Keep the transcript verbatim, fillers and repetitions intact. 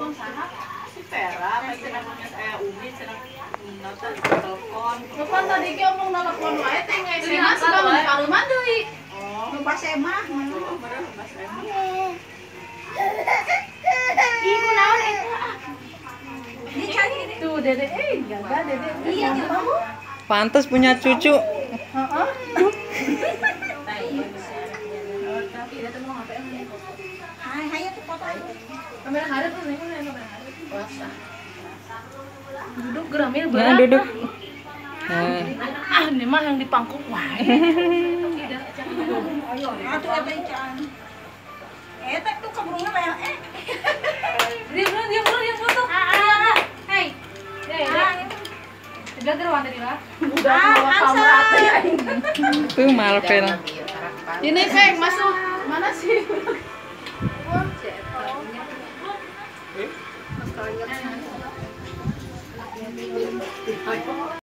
telepon sana si Vera, pasti namanya saya Umi, senang nonton telepon. Telepon tadi ki omong telepon wae teh nge S M A suka menkareuman deui. Oh, Lupa S M A. oh, bener Mas Emma. Ibu naon eta? Ini cari tuh Dede, eh gagal Dede. Iya kamu. Pantes punya cucu. Heeh. Hai, hai tuh foto. Kamera hareup tuh nih, kamera hareup. Puasa. Duduk geramil Ya, berat. duduk. Nah. Ah, ini mah yang dipangkuk wae. Ayo, atuh eta ican. Eta tuh keburungan lel eh. Diam dulu, diam dulu, diam dulu. Ah, ah, hei. Hei, udah teruan tadi lah. Udah bawa kamera teh aing. Tuh Marvel. Ini Feng masuk. Mana sih? Wah,